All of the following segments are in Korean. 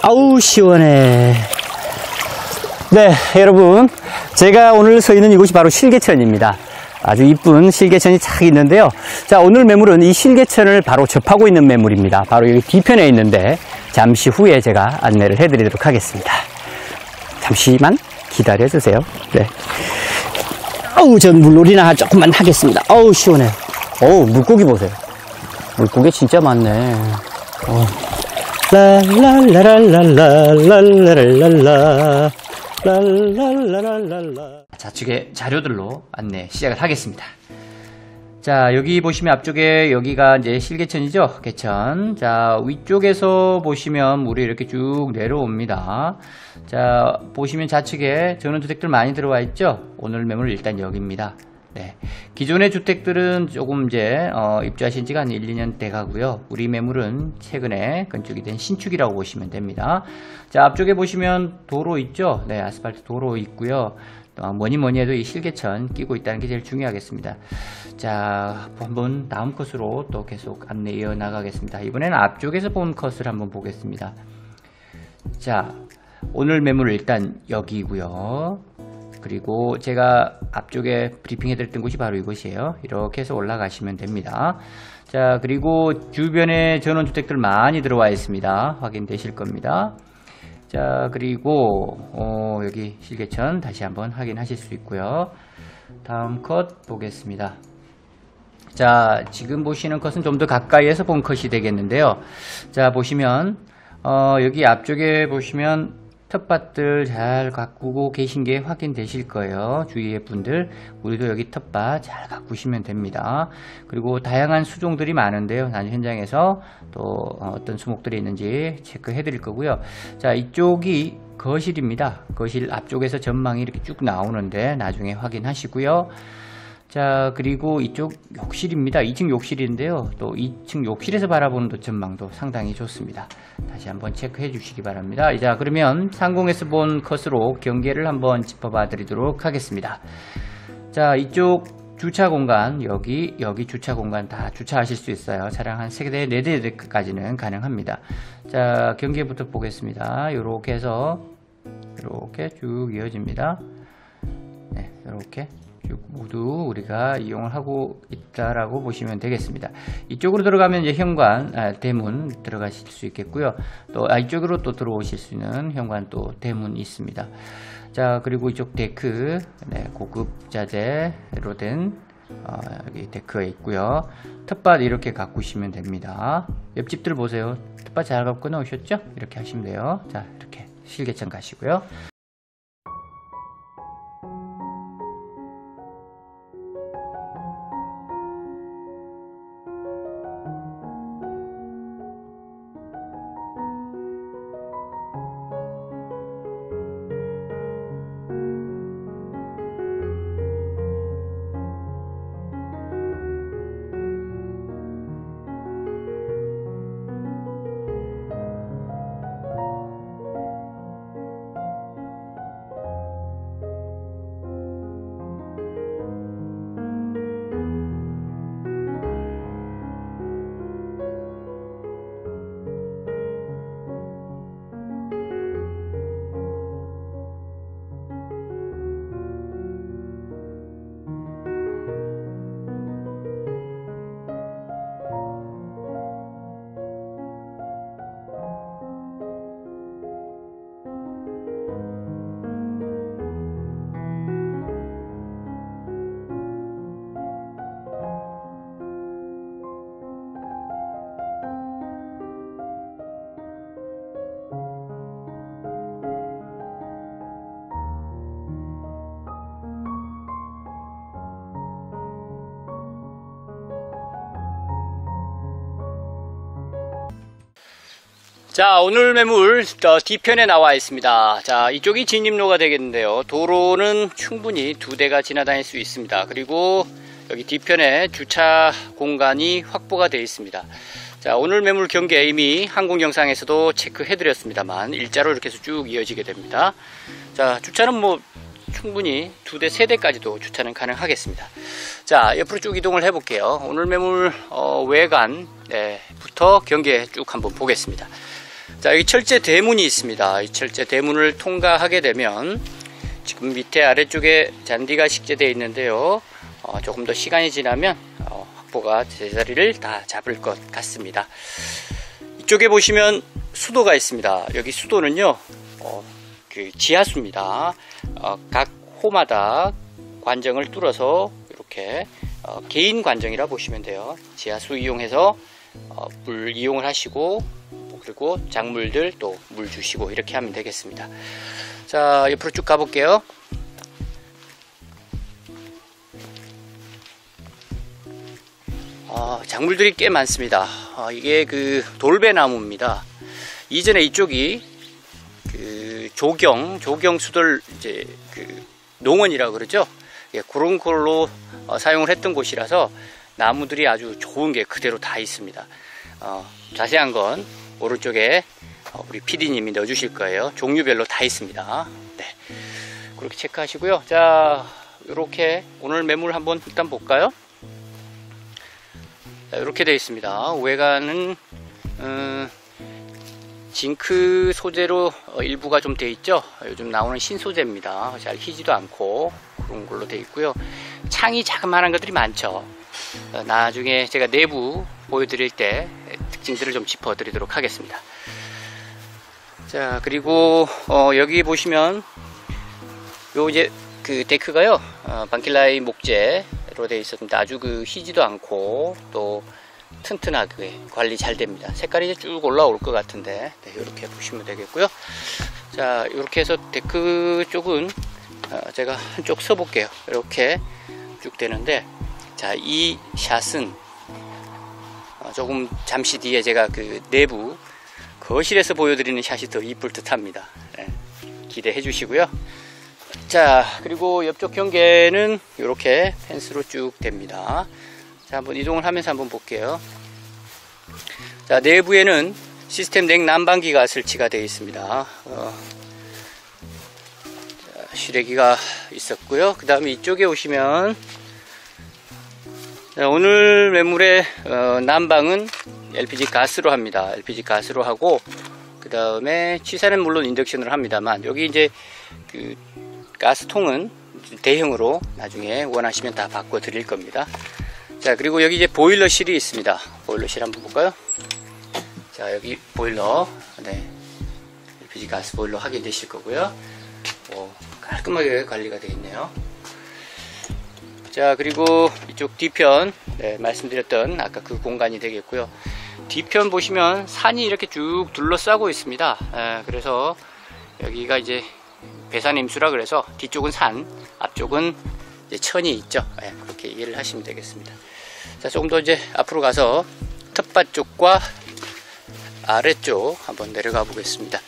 아우 시원해. 네, 여러분, 제가 오늘 서 있는 이곳이 바로 실개천입니다. 아주 이쁜 실개천이 착 있는데요. 자, 오늘 매물은 이 실개천을 바로 접하고 있는 매물입니다. 바로 여기 뒤편에 있는데 잠시 후에 제가 안내를 해드리도록 하겠습니다. 잠시만 기다려주세요. 네. 어우, 전 물놀이나 조금만 하겠습니다. 어우, 시원해. 어우, 물고기 보세요. 물고기 진짜 많네. 랄랄라랄랄랄랄랄랄랄라. 랄랄라랄랄라. 좌측의 자료들로 안내 시작을 하겠습니다. 자, 여기 보시면 앞쪽에 여기가 이제 실개천이죠. 개천. 자, 위쪽에서 보시면 물이 이렇게 쭉 내려옵니다. 자, 보시면 좌측에 전원주택들 많이 들어와 있죠. 오늘 매물 일단 여기입니다. 네. 기존의 주택들은 조금 이제 입주하신 지가 한 1, 2년 돼 가고요. 우리 매물은 최근에 건축이 된 신축이라고 보시면 됩니다. 자, 앞쪽에 보시면 도로 있죠. 네, 아스팔트 도로 있고요. 뭐니 해도 이 실개천 끼고 있다는 게 제일 중요하겠습니다. 자, 한번 다음 컷으로 또 계속 안내 이어나가겠습니다. 이번에는 앞쪽에서 본 컷을 한번 보겠습니다. 자, 오늘 매물 일단 여기고요. 그리고 제가 앞쪽에 브리핑 해드렸던 곳이 바로 이곳이에요. 이렇게 해서 올라가시면 됩니다. 자, 그리고 주변에 전원주택들 많이 들어와 있습니다. 확인되실 겁니다. 자, 그리고 여기 실개천 다시 한번 확인하실 수 있고요. 다음 컷 보겠습니다. 자, 지금 보시는 컷은 좀 더 가까이에서 본 컷이 되겠는데요. 자, 보시면 여기 앞쪽에 보시면 텃밭들 잘 가꾸고 계신 게 확인되실 거예요. 주위의 분들, 우리도 여기 텃밭 잘 가꾸시면 됩니다. 그리고 다양한 수종들이 많은데요. 나중에 현장에서 또 어떤 수목들이 있는지 체크해 드릴 거고요. 자, 이쪽이 거실입니다. 거실 앞쪽에서 전망이 이렇게 쭉 나오는데 나중에 확인하시고요. 자, 그리고 이쪽 욕실입니다. 2층 욕실인데요. 또 2층 욕실에서 바라보는 전망도 상당히 좋습니다. 다시 한번 체크해 주시기 바랍니다. 자, 그러면 상공에서 본 컷으로 경계를 한번 짚어봐 드리도록 하겠습니다. 자, 이쪽 주차 공간, 여기 주차 공간 다 주차하실 수 있어요. 차량 한 3대, 4대까지는 가능합니다. 자, 경계부터 보겠습니다. 요렇게 해서 이렇게 쭉 이어집니다. 네, 이렇게 모두 우리가 이용을 하고 있다라고 보시면 되겠습니다. 이쪽으로 들어가면 이제 현관, 대문 들어가실 수 있겠고요. 또 이쪽으로 또 들어오실 수 있는 현관 또 대문이 있습니다. 자, 그리고 이쪽 데크, 네, 고급 자재로 된 여기 데크가 있고요. 텃밭 이렇게 가꾸시면 됩니다. 옆집들 보세요. 텃밭 잘 가꾸어 놓으셨죠? 이렇게 하시면 돼요. 자, 이렇게 실개천 가시고요. 자, 오늘 매물 뒤편에 나와 있습니다. 자, 이쪽이 진입로가 되겠는데요. 도로는 충분히 2대가 지나다닐 수 있습니다. 그리고 여기 뒤편에 주차 공간이 확보가 되어 있습니다. 자, 오늘 매물 경계 이미 항공 영상에서도 체크해 드렸습니다만 일자로 이렇게 해서 쭉 이어지게 됩니다. 자, 주차는 뭐 충분히 2대, 3대까지도 주차는 가능하겠습니다. 자, 옆으로 쭉 이동을 해 볼게요. 오늘 매물 외관부터 경계 쭉 한번 보겠습니다. 자, 여기 철제 대문이 있습니다. 이 철제 대문을 통과하게 되면 지금 밑에 아래쪽에 잔디가 식재되어 있는데요. 조금 더 시간이 지나면 확보가 제자리를 다 잡을 것 같습니다. 이쪽에 보시면 수도가 있습니다. 여기 수도는요, 그 지하수입니다. 각 호마다 관정을 뚫어서 이렇게 개인 관정이라 보시면 돼요. 지하수 이용해서 물 이용을 하시고, 그리고 작물들 또 물 주시고 이렇게 하면 되겠습니다. 자, 옆으로 쭉 가볼게요. 작물들이 꽤 많습니다. 이게 그 돌배나무입니다. 이전에 이쪽이 그 조경수들 이제 그 농원이라고 그러죠. 예, 그런 걸로 사용을 했던 곳이라서 나무들이 아주 좋은 게 그대로 다 있습니다. 자세한 건 오른쪽에 우리 PD님이 넣어주실 거예요. 종류별로 다 있습니다. 네, 그렇게 체크하시고요. 자, 이렇게 오늘 매물 한번 일단 볼까요? 자, 이렇게 되어 있습니다. 외관은 징크 소재로 일부가 좀 되어 있죠. 요즘 나오는 신소재입니다. 잘 휘지도 않고 그런 걸로 되어 있고요. 창이 자그마한 것들이 많죠. 나중에 제가 내부 보여드릴 때 특징들을 좀 짚어드리도록 하겠습니다. 자, 그리고 여기 보시면 요 이제 그 데크가요, 방킬라이 목재로 되어 있었습니다. 아주 그 휘지도 않고 또 튼튼하게 관리 잘 됩니다. 색깔이 이제 쭉 올라올 것 같은데, 네, 이렇게 보시면 되겠고요. 자, 이렇게 해서 데크 쪽은 제가 한쪽 서볼게요. 이렇게 쭉 되는데, 자, 이 샷은 조금 잠시 뒤에 제가 그 내부 거실에서 보여드리는 샷이 더 이쁠 듯 합니다. 네, 기대해 주시고요. 자, 그리고 옆쪽 경계는 이렇게 펜스로 쭉 됩니다. 자, 한번 이동을 하면서 한번 볼게요. 자, 내부에는 시스템 냉난방기가 설치가 되어 있습니다. 실외기가 있었고요. 그 다음에 이쪽에 오시면, 자, 오늘 매물의 난방은 LPG 가스로 합니다. LPG 가스로 하고, 그 다음에 취사는 물론 인덕션으로 합니다만, 여기 이제 그 가스통은 대형으로 나중에 원하시면 다 바꿔 드릴 겁니다. 자, 그리고 여기 이제 보일러실이 있습니다. 보일러실 한번 볼까요? 자, 여기 보일러, 네, LPG 가스 보일러 확인되실 거고요. 깔끔하게 관리가 되어 있네요. 자, 그리고 이쪽 뒤편, 네, 말씀드렸던 아까 그 공간이 되겠고요. 뒤편 보시면 산이 이렇게 쭉 둘러싸고 있습니다. 그래서 여기가 이제 배산임수라 그래서 뒤쪽은 산, 앞쪽은 이제 천이 있죠. 그렇게 이해를 하시면 되겠습니다. 자, 조금 더 이제 앞으로 가서 텃밭 쪽과 아래쪽 한번 내려가 보겠습니다.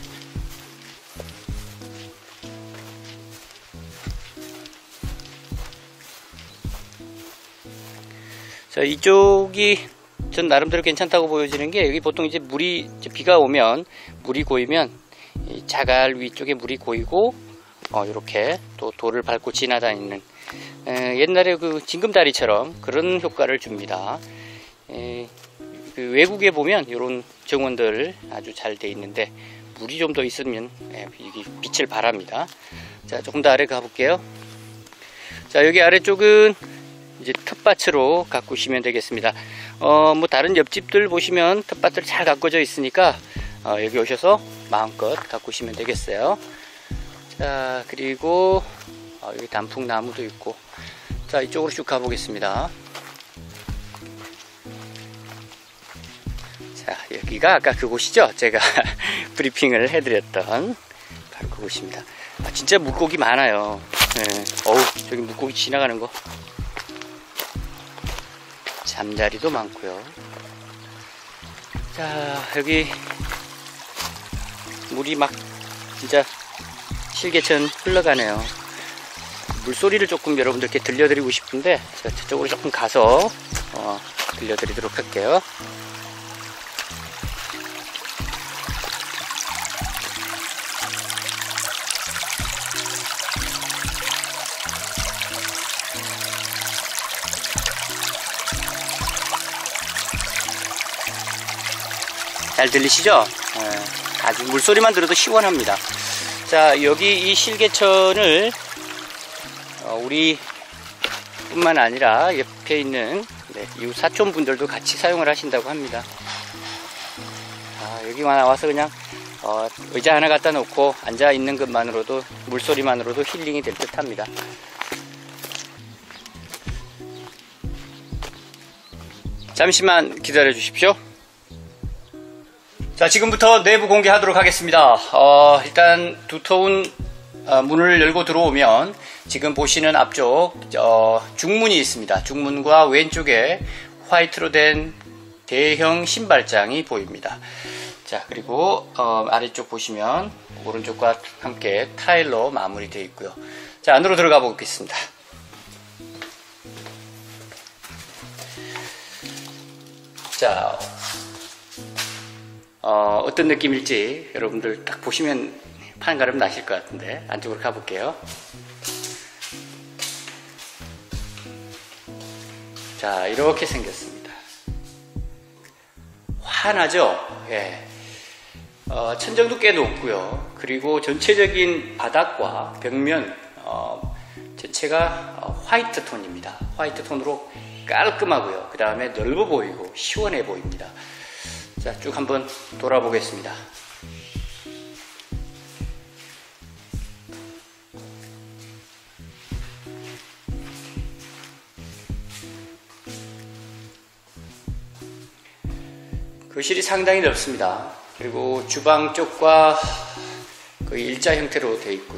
자, 이쪽이 전 나름대로 괜찮다고 보여지는 게, 여기 보통 이제 물이, 비가 오면 물이 고이면 이 자갈 위쪽에 물이 고이고 이렇게 또 돌을 밟고 지나다니는 옛날에 그 징금다리처럼 그런 효과를 줍니다. 그 외국에 보면 이런 정원들 아주 잘 돼 있는데 물이 좀 더 있으면 이게 빛을 발합니다. 자, 조금 더 아래 가볼게요. 자, 여기 아래쪽은 이제 텃밭으로 가꾸시면 되겠습니다. 뭐 다른 옆집들 보시면 텃밭들 잘 가꿔져 있으니까 여기 오셔서 마음껏 가꾸시면 되겠어요. 자, 그리고 여기 단풍나무도 있고, 자, 이쪽으로 쭉 가보겠습니다. 자, 여기가 아까 그곳이죠. 제가 브리핑을 해드렸던 바로 그곳입니다. 진짜 물고기 많아요. 네. 어우, 저기 물고기 지나가는 거. 잠자리도 많고요. 자, 여기 물이 막 진짜 실개천 흘러가네요. 물소리를 조금 여러분들께 들려드리고 싶은데 제가 저쪽으로 조금 가서 들려드리도록 할게요. 잘 들리시죠? 아주 물소리만 들어도 시원합니다. 자, 여기 이 실개천을 우리 뿐만 아니라 옆에 있는 이웃 사촌분들도 같이 사용을 하신다고 합니다. 여기 나와서 그냥 의자 하나 갖다 놓고 앉아 있는 것만으로도, 물소리만으로도 힐링이 될 듯 합니다. 잠시만 기다려 주십시오. 자, 지금부터 내부 공개하도록 하겠습니다. 일단 두터운 문을 열고 들어오면 지금 보시는 앞쪽 중문이 있습니다. 중문과 왼쪽에 화이트로 된 대형 신발장이 보입니다. 자, 그리고 아래쪽 보시면 오른쪽과 함께 타일로 마무리되어 있고요. 자, 안으로 들어가 보겠습니다. 자, 어떤 느낌일지 여러분들 딱 보시면 판가름 나실 것 같은데 안쪽으로 가볼게요. 자, 이렇게 생겼습니다. 환하죠? 예. 천정도 꽤 높고요. 그리고 전체적인 바닥과 벽면 전체가 화이트 톤입니다. 화이트 톤으로 깔끔하고요. 그 다음에 넓어 보이고 시원해 보입니다. 자, 쭉 한번 돌아보겠습니다. 거실이 상당히 넓습니다. 그리고 주방 쪽과 거의 일자 형태로 되어 있고요.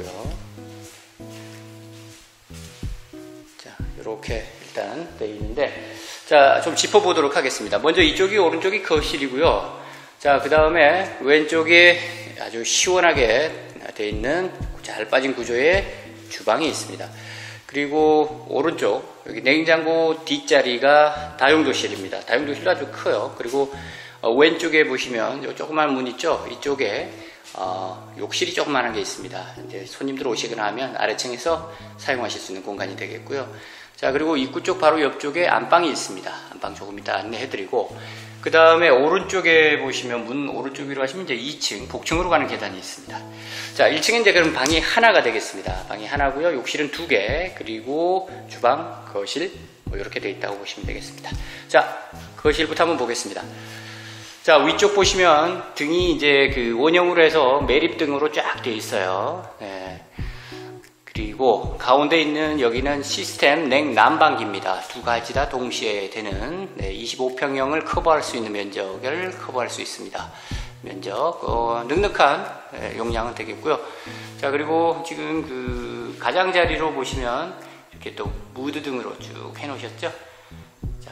자, 이렇게 일단 되어 있는데, 자, 좀 짚어보도록 하겠습니다. 먼저 이쪽이 오른쪽이 거실이고요. 자, 그 다음에 왼쪽에 아주 시원하게 되어 있는 잘 빠진 구조의 주방이 있습니다. 그리고 오른쪽 여기 냉장고 뒷자리가 다용도실입니다. 다용도실도 아주 커요. 그리고 왼쪽에 보시면 요 조그만 문 있죠? 이쪽에 욕실이 조그만한 게 있습니다. 이제 손님들 오시거나 하면 아래층에서 사용하실 수 있는 공간이 되겠고요. 자, 그리고 입구 쪽 바로 옆쪽에 안방이 있습니다. 안방 조금 이따 안내해드리고, 그 다음에 오른쪽에 보시면 문 오른쪽 위로 하시면 이제 2층 복층으로 가는 계단이 있습니다. 자, 1층에 이제 그럼 방이 하나가 되겠습니다. 방이 하나고요. 욕실은 2개, 그리고 주방, 거실 뭐 이렇게 되어 있다고 보시면 되겠습니다. 자, 거실부터 한번 보겠습니다. 자, 위쪽 보시면 등이 이제 그 원형으로 해서 매립등으로 쫙 되어 있어요. 네. 그리고 가운데 있는 여기는 시스템 냉난방기입니다. 두 가지 다 동시에 되는 25평형을 커버할 수 있는 면적을 커버할 수 있습니다. 면적 넉넉한 용량은 되겠고요. 자, 그리고 지금 그 가장자리로 보시면 이렇게 또 무드 등으로 쭉 해놓으셨죠. 자,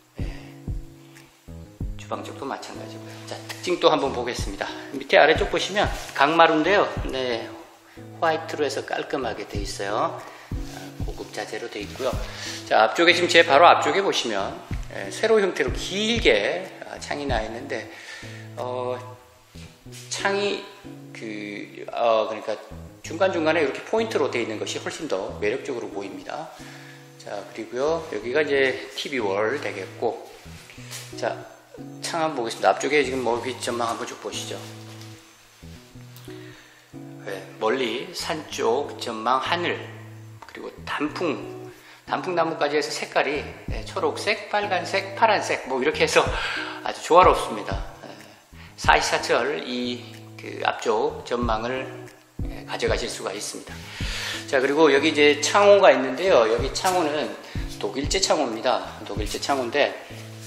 주방 쪽도 마찬가지고요. 자, 특징 또 한번 보겠습니다. 밑에 아래쪽 보시면 강마루인데요. 네, 화이트로 해서 깔끔하게 되어 있어요. 고급 자재로 되어 있고요. 자, 앞쪽에 지금 제 바로 앞쪽에 보시면 세로 형태로 길게 창이 나 있는데 창이 그러니까 중간중간에 이렇게 포인트로 되어 있는 것이 훨씬 더 매력적으로 보입니다. 자, 그리고요, 여기가 이제 TV 월 되겠고, 자, 창 한번 보겠습니다. 앞쪽에 지금 멀리 전망 한번 쭉 보시죠. 멀리 산 쪽 전망, 하늘, 그리고 단풍나무까지 해서 색깔이 초록색, 빨간색, 파란색 뭐 이렇게 해서 아주 조화롭습니다. 44철 그 앞쪽 전망을 가져가실 수가 있습니다. 자, 그리고 여기 이제 창호가 있는데요. 여기 창호는 독일제 창호입니다. 독일제 창호인데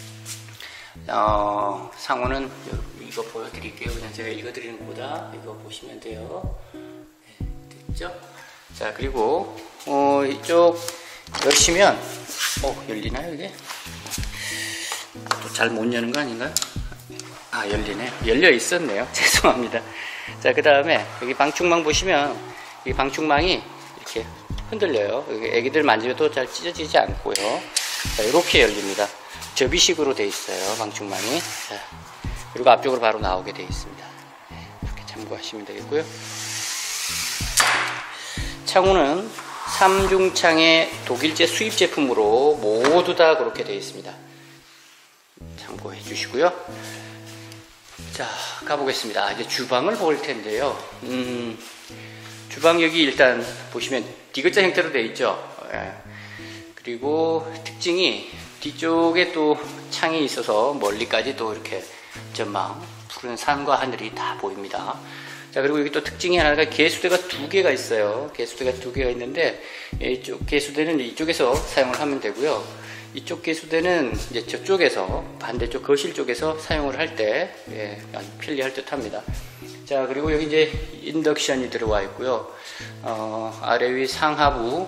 상호는 이거 보여드릴게요. 그냥 제가 읽어드리는 것보다 이거 보시면 돼요. 네, 됐죠? 자, 그리고 이쪽 열시면 열리나요 이게? 또 잘 못 여는 거 아닌가요? 아, 열리네. 열려 있었네요. 죄송합니다. 자, 그 다음에 여기 방충망 보시면 이 방충망이 이렇게 흔들려요. 여기 애기들 만지면도 잘 찢어지지 않고요. 자, 이렇게 열립니다. 접이식으로 되어 있어요, 방충망이. 자, 그리고 앞쪽으로 바로 나오게 되어 있습니다. 이렇게 참고하시면 되겠고요. 창호는 삼중창의 독일제 수입 제품으로 모두 다 그렇게 되어 있습니다. 참고해 주시고요. 자, 가보겠습니다. 이제 주방을 볼 텐데요. 주방 여기 일단 보시면 D자 형태로 되어 있죠. 예. 그리고 특징이 뒤쪽에 또 창이 있어서 멀리까지 또 이렇게 전망, 푸른 산과 하늘이 다 보입니다. 자, 그리고 여기 또 특징이 하나가 개수대가 2개가 있어요. 개수대가 2개가 있는데, 이쪽 개수대는 이쪽에서 사용을 하면 되고요. 이쪽 개수대는 이제 저쪽에서, 반대쪽 거실 쪽에서 사용을 할 때, 아주 편리할 듯 합니다. 자, 그리고 여기 이제 인덕션이 들어와 있고요. 아래 위 상하부,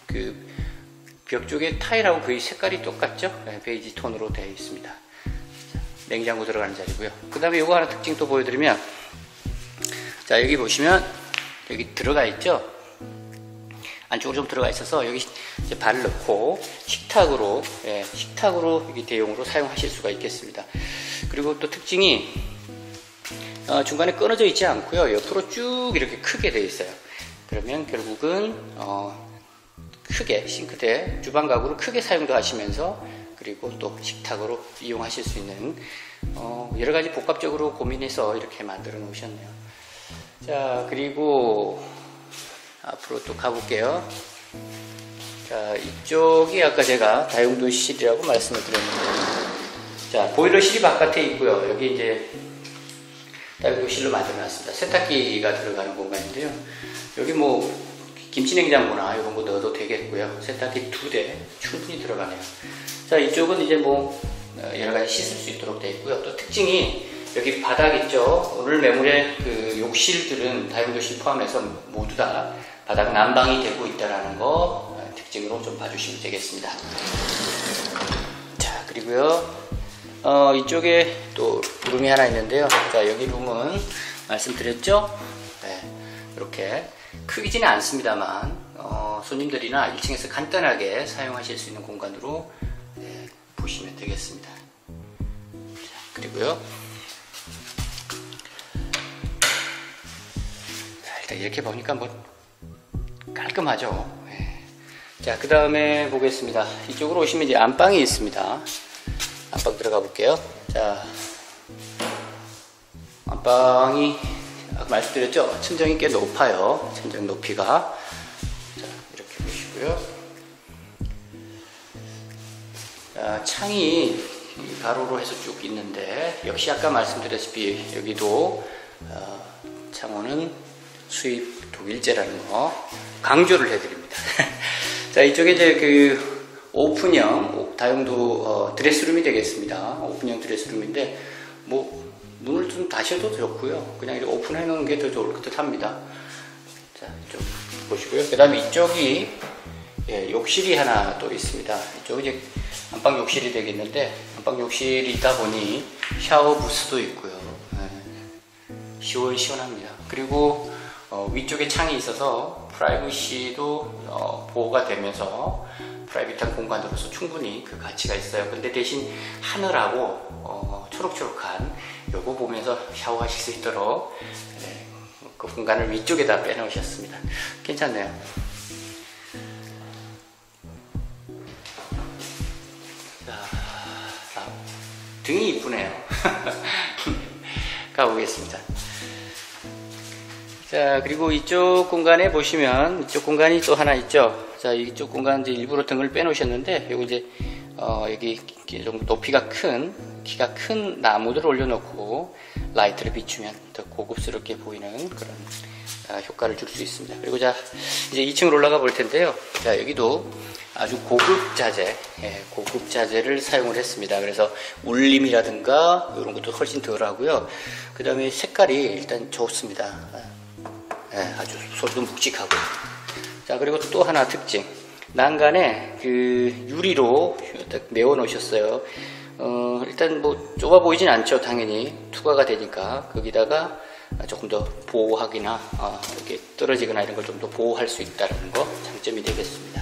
벽 쪽에 타일하고 거의 색깔이 똑같죠? 베이지 톤으로 되어 있습니다. 자, 냉장고 들어가는 자리고요. 그 다음에 이거 하나 특징 또 보여드리면, 자, 여기 보시면 여기 들어가 있죠. 안쪽으로 좀 들어가 있어서 여기 이제 발을 넣고 식탁으로 여기 대용으로 사용하실 수가 있겠습니다. 그리고 또 특징이 중간에 끊어져 있지 않고요. 옆으로 쭉 이렇게 크게 되어 있어요. 그러면 결국은 크게 싱크대 주방 가구로 크게 사용도 하시면서 그리고 또 식탁으로 이용하실 수 있는 여러 가지 복합적으로 고민해서 이렇게 만들어 놓으셨네요. 자, 그리고 앞으로 또 가볼게요. 자, 이쪽이 아까 제가 다용도실이라고 말씀을 드렸는데, 자, 보일러실이 바깥에 있고요. 여기 이제 다용도실로 만들어 놨습니다. 세탁기가 들어가는 공간인데요. 여기 뭐 김치냉장고나 이런 거 넣어도 되겠고요. 세탁기 2대 충분히 들어가네요. 자, 이쪽은 이제 뭐 여러 가지 씻을 수 있도록 되어 있고요. 또 특징이 여기 바닥 있죠. 오늘 매물의 그 욕실들은 다용도실 포함해서 모두 다 바닥 난방이 되고 있다는 거 특징으로 좀 봐주시면 되겠습니다. 자, 그리고요. 이쪽에 또 룸이 하나 있는데요. 자, 여기 룸은 말씀드렸죠. 네, 이렇게 크지는 않습니다만 손님들이나 1층에서 간단하게 사용하실 수 있는 공간으로 보시면 되겠습니다. 자, 그리고요. 이렇게 보니까 뭐 깔끔하죠. 자, 그 다음에 보겠습니다. 이쪽으로 오시면 이제 안방이 있습니다. 안방 들어가 볼게요. 자, 안방이 아까 말씀드렸죠. 천정이 꽤 높아요. 천정 높이가. 자, 이렇게 보시고요. 자, 창이 가로로 해서 쭉 있는데 역시 아까 말씀드렸다시피 여기도 창호는 수입 독일제라는 거 강조를 해드립니다. 자, 이쪽에 이제 그 오픈형 다용도 드레스룸이 되겠습니다. 오픈형 드레스룸인데 뭐 문을 좀 닫으셔도 좋고요. 그냥 이렇게 오픈해 놓는 게 더 좋을 듯 합니다. 자, 이쪽 보시고요. 그 다음에 이쪽이 욕실이 하나 또 있습니다. 이쪽이 이제 안방 욕실이 되겠는데 안방 욕실이 있다 보니 샤워 부스도 있고요. 시원시원합니다. 그리고 위쪽에 창이 있어서 프라이버시도 보호가 되면서 프라이빗한 공간으로서 충분히 그 가치가 있어요. 근데 대신 하늘하고 초록초록한 요거 보면서 샤워하실 수 있도록 그 공간을 위쪽에다 빼놓으셨습니다. 괜찮네요. 자, 등이 이쁘네요. 가보겠습니다. 자, 그리고 이쪽 공간에 보시면 이쪽 공간이 또 하나 있죠. 자, 이쪽 공간 이제 일부러 등을 빼놓으셨는데 요거 이제 여기 좀 높이가 큰 키가 큰 나무들을 올려놓고 라이트를 비추면 더 고급스럽게 보이는 그런 효과를 줄 수 있습니다. 그리고 자, 이제 2층으로 올라가 볼 텐데요. 자, 여기도 아주 고급 자재, 고급 자재를 사용을 했습니다. 그래서 울림이라든가 이런 것도 훨씬 덜 하고요. 그 다음에 색깔이 일단 좋습니다. 아주 소리도 묵직하고. 자, 그리고 또 하나 특징. 난간에 그 유리로 딱 메워 놓으셨어요. 일단 뭐 좁아 보이진 않죠. 당연히 투과가 되니까 거기다가 조금 더 보호하기나 이렇게 떨어지거나 이런 걸 좀 더 보호할 수 있다는 거 장점이 되겠습니다.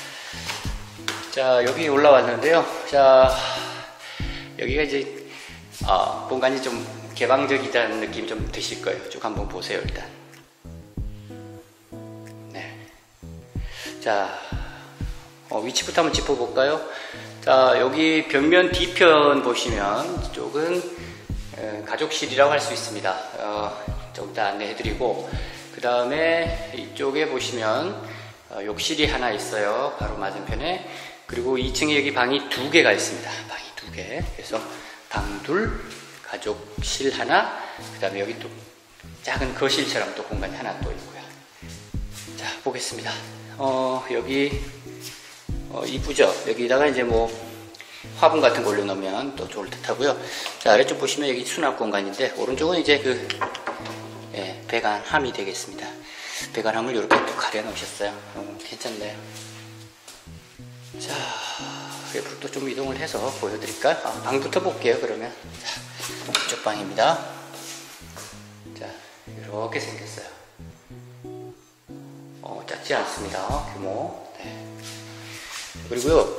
자, 여기 올라왔는데요. 자, 여기가 이제 공간이 좀 개방적이다는 느낌 좀 드실 거예요. 쭉 한번 보세요. 일단. 네. 자, 위치부터 한번 짚어볼까요? 자, 여기 벽면 뒤편 보시면 이쪽은 가족실이라고 할 수 있습니다. 좀 이따 안내해드리고, 그 다음에 이쪽에 보시면 욕실이 하나 있어요. 바로 맞은편에. 그리고 2층에 여기 방이 2개가 있습니다. 방이 2개. 그래서 방 둘, 가족실 하나, 그 다음에 여기 또 작은 거실처럼 또 공간이 하나 또 있고요. 자, 보겠습니다. 여기 이쁘죠? 여기다가 이제 뭐 화분 같은 거 올려놓으면 또 좋을 듯 하고요. 자, 아래쪽 보시면 여기 수납 공간인데, 오른쪽은 이제 그 배관함이 되겠습니다. 배관함을 이렇게 또 가려 놓으셨어요. 괜찮네요. 자, 옆으로 또 좀 이동을 해서 보여드릴까요? 방부터 볼게요. 그러면 자, 이쪽 방입니다. 자, 이렇게 생겼어요. 작지 않습니다. 규모. 네. 그리고요,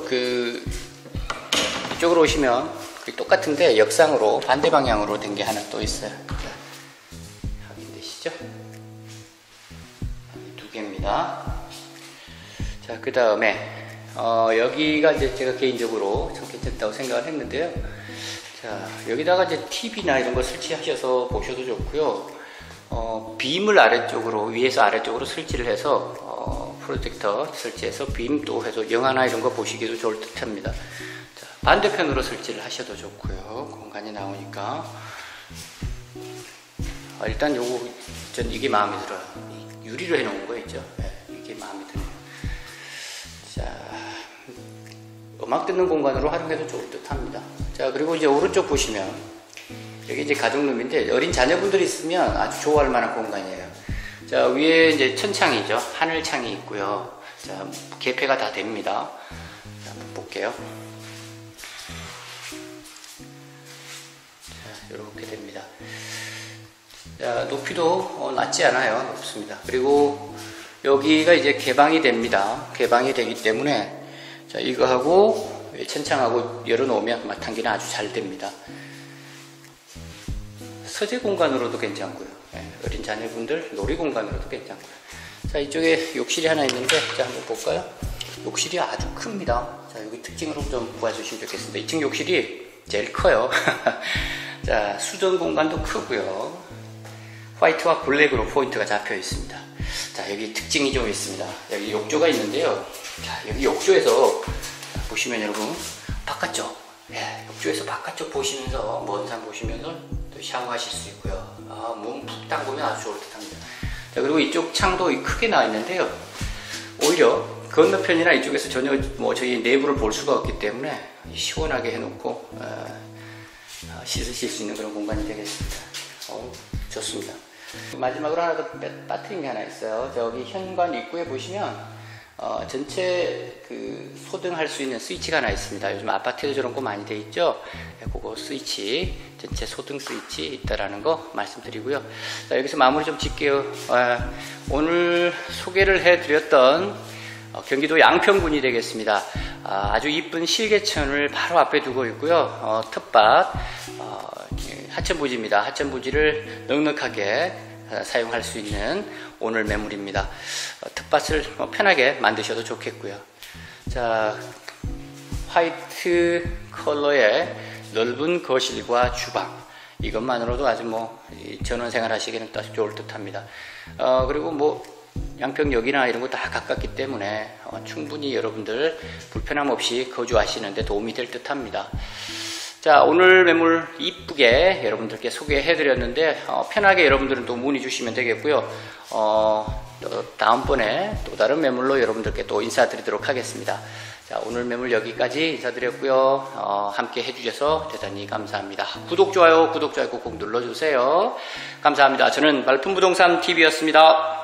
이쪽으로 오시면 똑같은데 역상으로 반대 방향으로 된 게 하나 또 있어요. 자, 확인되시죠? 2개입니다. 자, 그 다음에 여기가 이제 제가 개인적으로 참 괜찮다고 생각을 했는데요. 자, 여기다가 이제 TV나 이런 거 설치하셔서 보셔도 좋고요. 빔을 아래쪽으로, 위에서 아래쪽으로 설치를 해서 프로젝터 설치해서 빔 또 해서 영화나 이런 거 보시기도 좋을 듯 합니다. 자, 반대편으로 설치를 하셔도 좋고요. 공간이 나오니까. 일단 전 이게 마음에 들어요. 유리로 해놓은 거 있죠. 네, 이게 마음에 드네요. 자, 음악 듣는 공간으로 활용해도 좋을 듯 합니다. 자, 그리고 이제 오른쪽 보시면 여기 이제 가족룸인데 어린 자녀분들이 있으면 아주 좋아할 만한 공간이에요. 자, 위에 이제 천창이죠. 하늘창이 있고요. 자, 개폐가 다 됩니다. 자, 한번 볼게요. 자, 이렇게 됩니다. 자, 높이도 낮지 않아요. 높습니다. 그리고 여기가 이제 개방이 됩니다. 개방이 되기 때문에 자, 이거하고 천창하고 열어놓으면 마탕기는 아주 잘 됩니다. 서재 공간으로도 괜찮고요. 어린 자녀분들 놀이 공간으로도 괜찮고요. 자, 이쪽에 욕실이 하나 있는데, 자, 한번 볼까요? 욕실이 아주 큽니다. 자, 여기 특징으로 좀 보아주시면 좋겠습니다. 2층 욕실이 제일 커요. 자, 수전 공간도 크고요. 화이트와 블랙으로 포인트가 잡혀 있습니다. 자, 여기 특징이 좀 있습니다. 여기 욕조가 있는데요. 자, 여기 욕조에서 보시면 여러분, 바깥쪽, 욕조에서 바깥쪽 보시면서, 먼 산 보시면서 또 샤워하실 수 있고요. 몸 푹 담그면 아주 좋을 듯 합니다. 자, 그리고 이쪽 창도 크게 나와 있는데요. 오히려 건너편이나 이쪽에서 전혀 뭐 저희 내부를 볼 수가 없기 때문에 시원하게 해놓고 씻으실 수 있는 그런 공간이 되겠습니다. 좋습니다. 마지막으로 하나 더 빠뜨린 게 하나 있어요. 저기 현관 입구에 보시면 전체 소등할 수 있는 스위치가 하나 있습니다. 요즘 아파트에도 저런 거 많이 돼 있죠. 그거 스위치, 전체 소등 스위치 있다라는 거 말씀드리고요. 자, 여기서 마무리 좀 짓게요. 오늘 소개를 해드렸던 경기도 양평군이 되겠습니다. 아주 이쁜 실개천을 바로 앞에 두고 있고요. 텃밭, 하천부지입니다. 하천부지를 넉넉하게 사용할 수 있는 오늘 매물입니다. 텃밭을 편하게 만드셔도 좋겠고요. 자, 화이트 컬러의 넓은 거실과 주방, 이것만으로도 아주 전원생활 하시기에는 딱 좋을 듯 합니다. 그리고 양평역이나 이런 거 다 가깝기 때문에 충분히 여러분들 불편함 없이 거주하시는데 도움이 될 듯 합니다. 자, 오늘 매물 이쁘게 여러분들께 소개해 드렸는데 편하게 여러분들은 또 문의 주시면 되겠고요. 또 다음번에 또 다른 매물로 여러분들께 또 인사드리도록 하겠습니다. 자, 오늘 매물 여기까지 인사드렸고요. 함께 해주셔서 대단히 감사합니다. 구독, 좋아요 꼭 눌러주세요. 감사합니다. 저는 말품부동산 TV였습니다.